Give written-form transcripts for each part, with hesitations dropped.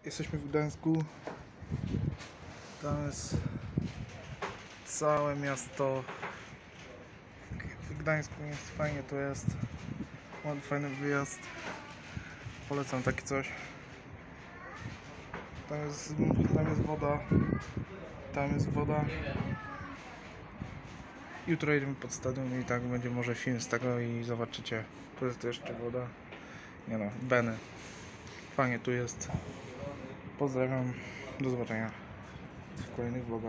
Jesteśmy w Gdańsku. Tam jest całe miasto. W Gdańsku jest fajnie, to jest fajny wyjazd. Polecam takie coś. Tam jest woda. Tam jest woda. Jutro jedziemy pod stadion i tak będzie może film z tego i zobaczycie. Tu jest jeszcze woda. Nie no, Beny. Fajnie tu jest. Pozdrawiam. Do zobaczenia w kolejnych vlogach.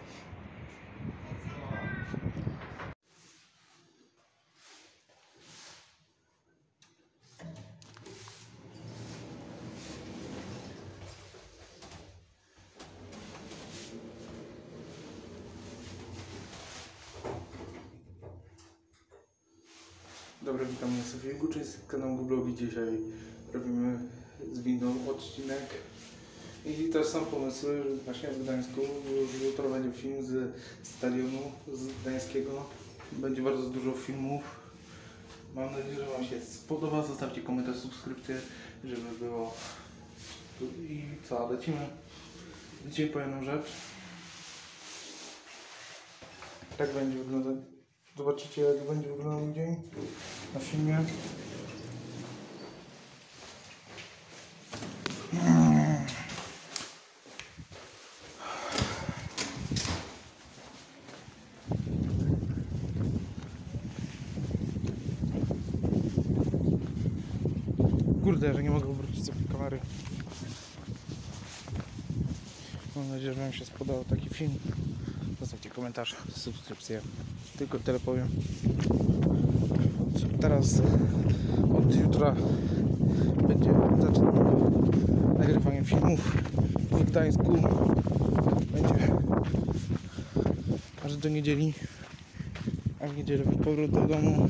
Dobry, witam na Sofii Guczy z kanału Vlogi. Dzisiaj robimy z winą odcinek i też są pomysły, że właśnie w Gdańsku już jutro będzie film z stadionu z Gdańskiego. Będzie bardzo dużo filmów. Mam nadzieję, że Wam się spodoba. Zostawcie komentarz, subskrypcję, żeby było. I co, lecimy po jedną rzecz. Tak będzie wyglądać. Zobaczycie, jak będzie wyglądał dzień na filmie. Kurde, że nie mogę obrócić sobie kamery. Mam nadzieję, że Wam się spodobał taki film. Zostawcie komentarz, subskrypcję. Tylko tyle powiem. Teraz od jutra będzie nagrywanie filmów w Gdańsku. Będzie aż do niedzieli. A w niedzielę powrót do domu.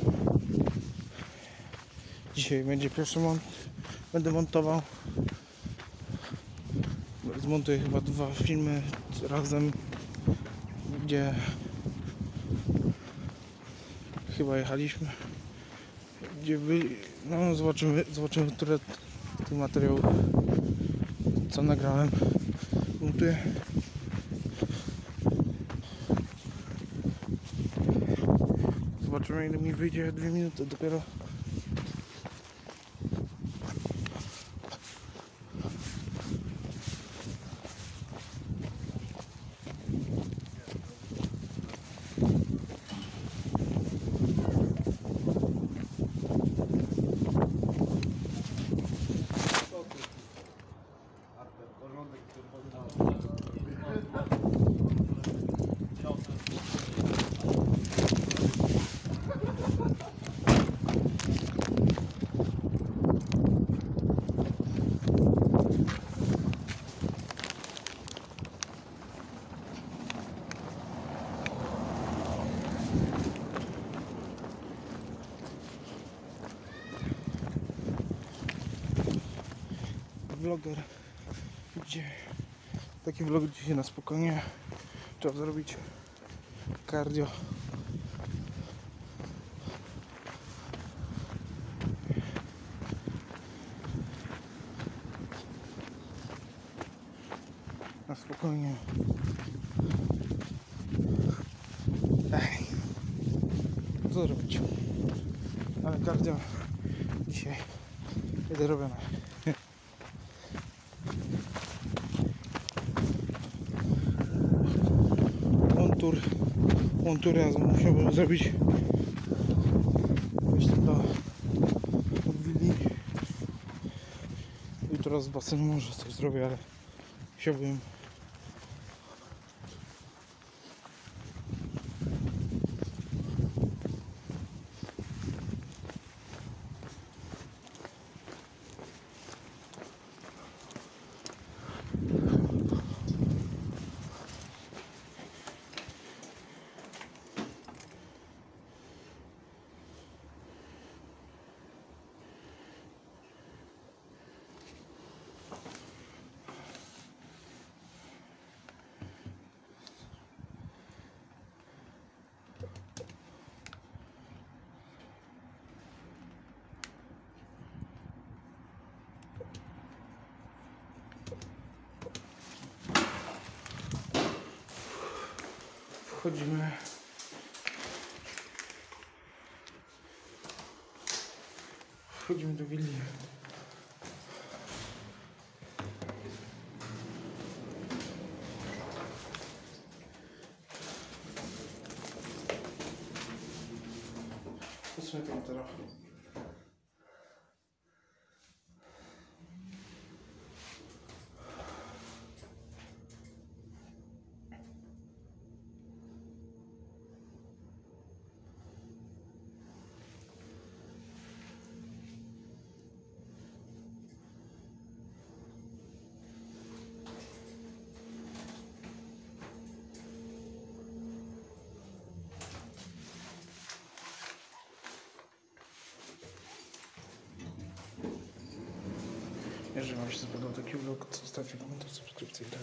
Dzisiaj będzie pierwszy będę montował. Zmontuję chyba 2 filmy razem, gdzie chyba jechaliśmy, gdzie byli, no zobaczymy, które ten materiał, co nagrałem, montuję. Zobaczymy, ile mi wyjdzie, 2 minuty dopiero. Vloger, gdzie taki vlog dzisiaj na spokojnie, trzeba zrobić cardio. Na spokojnie. Co zrobić? Ale cardio dzisiaj jest robione. Montur razem musiałbym zrobić. Myślę, to odwili. Jutro z basenu może coś zrobię, ale chciałbym. wchodzimy. Wchodzimy do willi. Co sobie tam teraz? Jeżeli Wam się spodobał taki vlog, to zostawcie komentarz, subskrypcję.